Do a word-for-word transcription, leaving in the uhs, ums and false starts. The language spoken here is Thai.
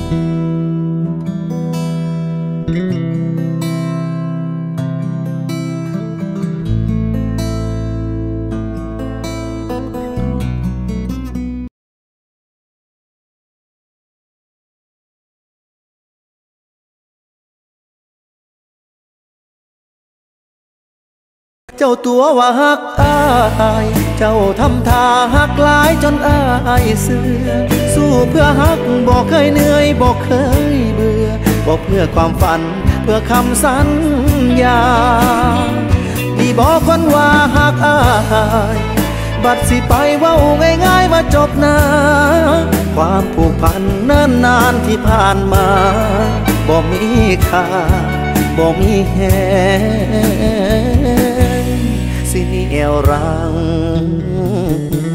เจ้าตัวว่าฮักอายเจ้าทำท่าฮักหลายจนอายเสื่อสู้เพื่อฮักบอกเคยเหนื่อยบอกเคยเบื่อบอกเพื่อความฝันเพื่อคำสัญญาพี่บอกคนว่าฮักอายบัดสิไปเว้าง่ายๆว่าจบนะความผูกพันเนิ่นนานที่ผ่านมาบ่มีค่าบ่มีแหงเสียวรัง